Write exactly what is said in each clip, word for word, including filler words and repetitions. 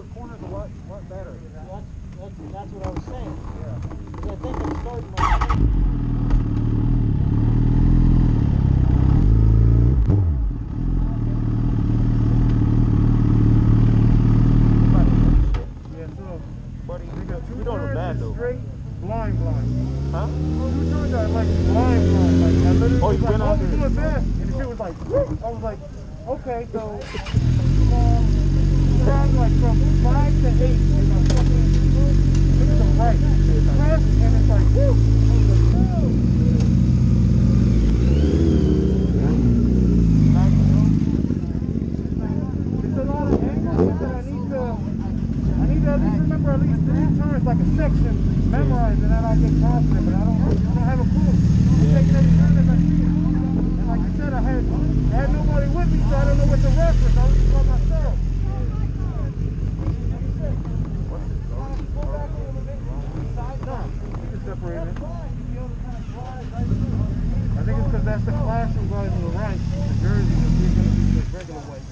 corner's a lot, lot better. That's, that's, that's what I was saying. Yeah. Because I think I'm starting my... You don't look bad though. Straight, blind, blind. Huh? Two turns are like blind, blind. Like, I literally oh, was you like, went oh, on we're doing fast. And the shit was like, whoop. I was like, okay, so, um, from like from five to eight, and I'm fucking, look at the right. Press, and it's like, whoop. I was like, whoa. It's a lot of angles that I need to. I need to at least remember at least three turns, like a section, memorized, and then I'll get confident, but I don't, I don't have a clue. I'm taking every turn as I see it. And like you said, I had, I had nobody with me, so I don't know what to reference. I was just by myself. No, you can separate it. I think it's because that's the classroom guys on the right. The jersey is going to be the regular white.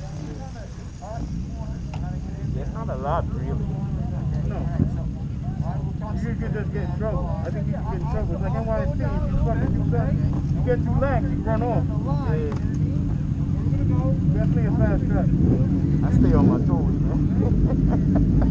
It's not a lot, really. No. You could just get in trouble. I think you can get in trouble. It's like N Y S T, if you fucking do something, you get too lax, you run off. Yeah. Definitely a fast track. I stay on my toes, man.